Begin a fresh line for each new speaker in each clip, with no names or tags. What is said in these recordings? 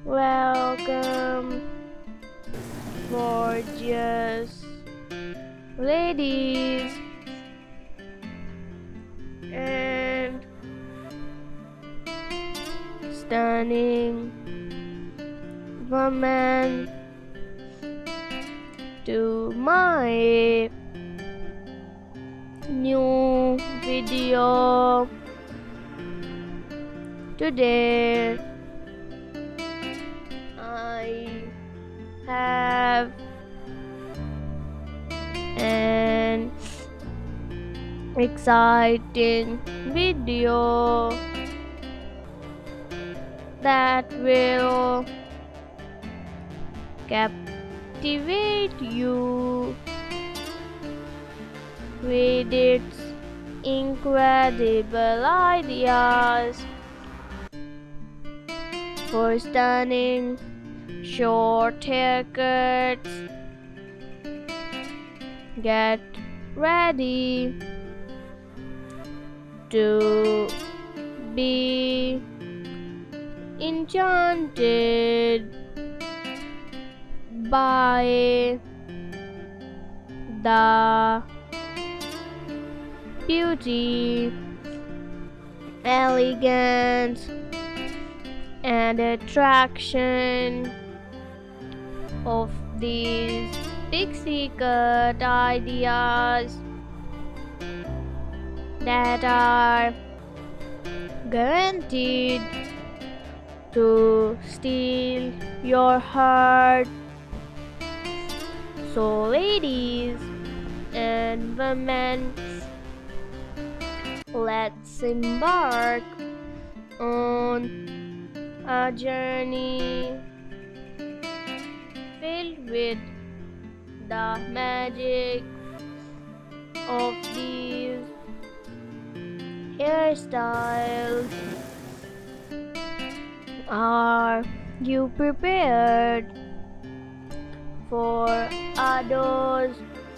Welcome, gorgeous ladies and stunning women to my new video. Today I have an exciting video that will captivate you with its incredible ideas for stunning short haircuts. Get ready to be enchanted by the beauty, elegance, and attraction of these pixie cut ideas that are guaranteed to steal your heart. So, ladies and women, let's embark on a journey filled with the magic of these hairstyles. Are you prepared for a dose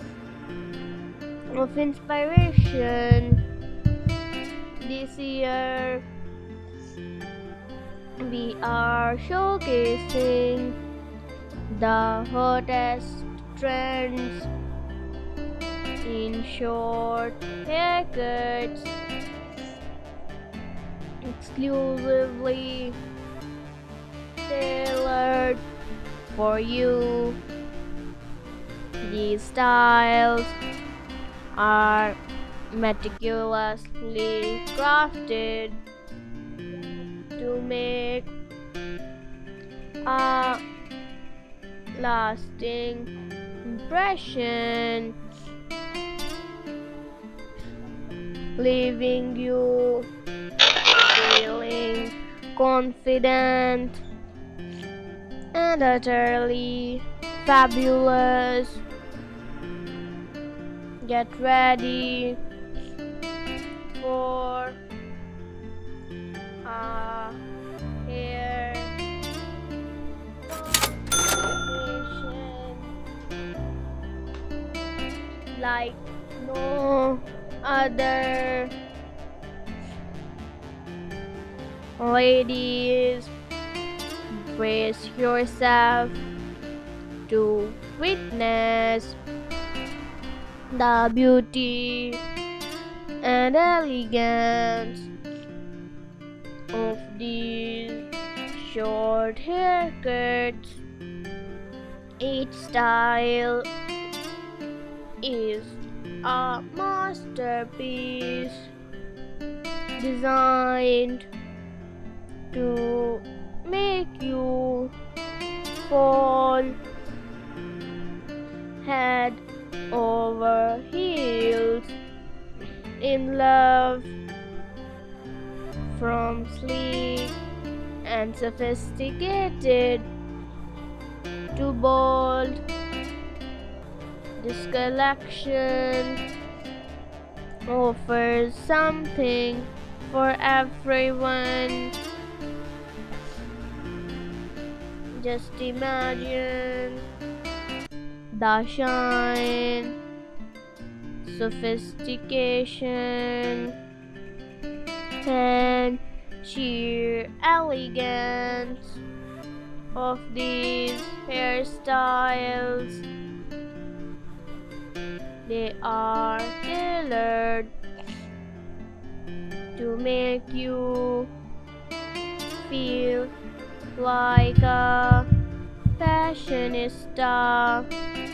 of inspiration? This year we are showcasing the hottest trends in short haircuts exclusively tailored for you. These styles are meticulously crafted to make a lasting impression, leaving you feeling confident and utterly fabulous. Get ready for a hair transformation like no other. Ladies, brace yourself to witness the beauty and elegance of these short haircuts. Each style is a masterpiece designed to make you fall head over heels in love. From sleek and sophisticated to bold, this collection offers something for everyone. Just imagine the shine, sophistication, and sheer elegance of these hairstyles. They are tailored to make you feel like a fashionista.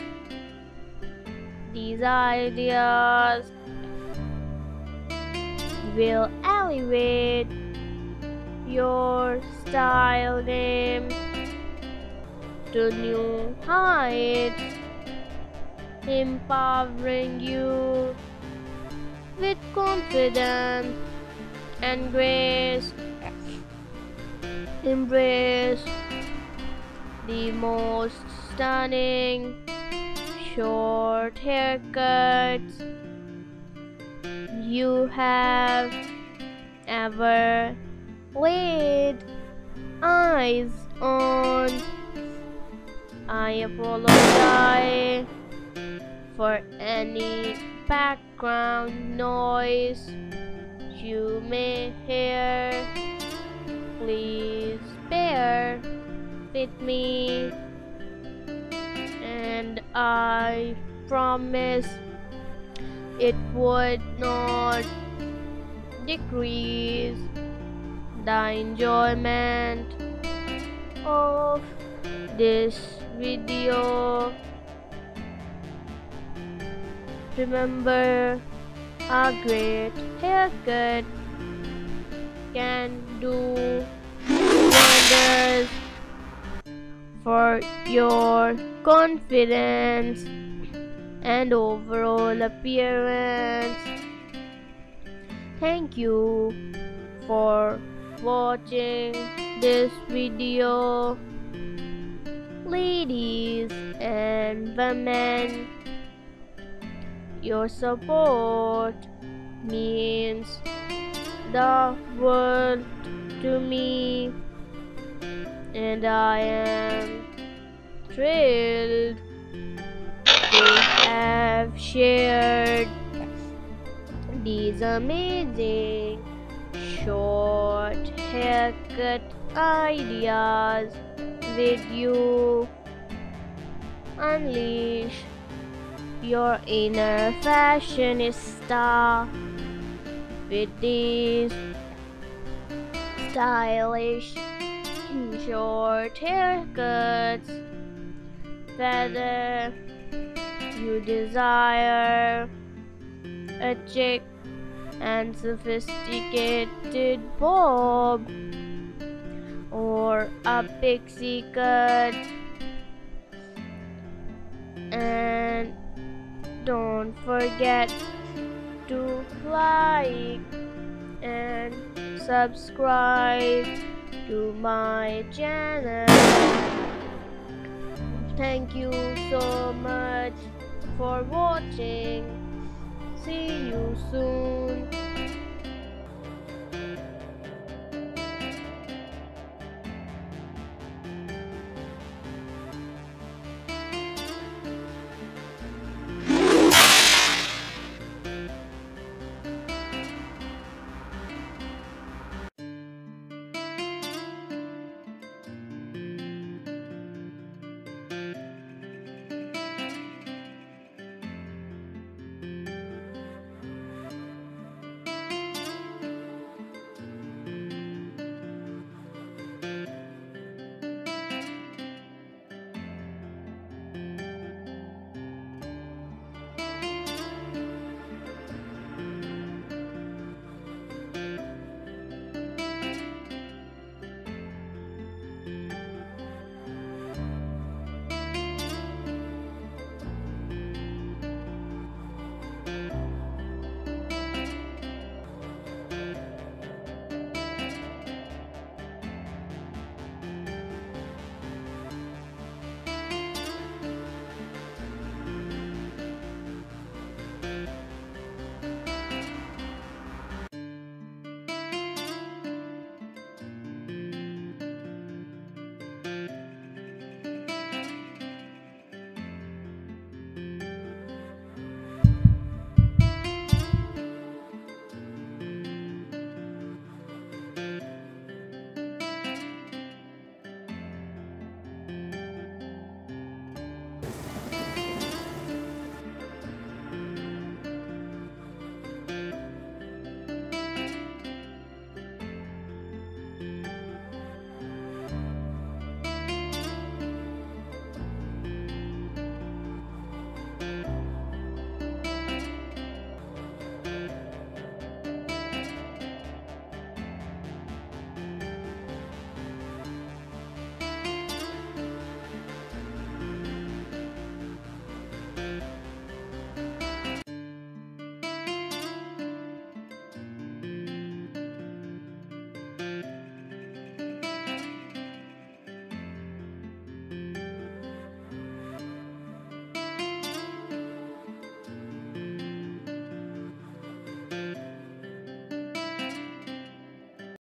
These ideas will elevate your style game to new heights, empowering you with confidence and grace. Embrace the most stunning short haircuts you have ever laid eyes on. I apologize for any background noise you may hear. Please bear with me, and I promise it would not decrease the enjoyment of this video. Remember, a great haircut can do wonders for your confidence and overall appearance. Thank you for watching this video. Ladies and women, your support means the world to me, and I am thrilled to have shared these amazing short haircut ideas with you. Unleash your inner fashionista with these stylish short haircuts. Whether you desire a chic and sophisticated bob or a pixie cut, and don't forget to like and subscribe to my channel. Thank you so much for watching. See you soon.